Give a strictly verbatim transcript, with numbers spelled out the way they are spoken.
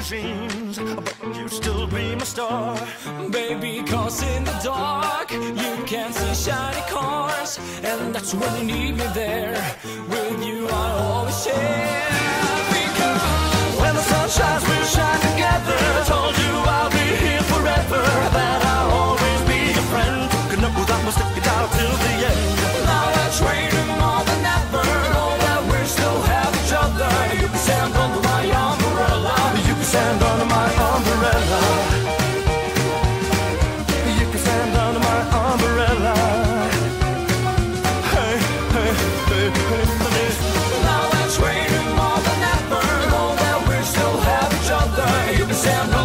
dreams, but you still be my star. Baby, cause in the dark you can see shiny cars, and that's when you need me there. With you I always share. Because when the sun shines, we'll shine together. I told you I'll be here forever, that I'll always be your friend. Could know that we'll stick it out till the end. Now we're trading more than ever, know that we still have each other. You can stand under my umbrella. You can stand under my umbrella. You can stand under my umbrella. Hey, hey, hey, hey, hey. Now we're trading more than ever, know that we still have each other. You can stand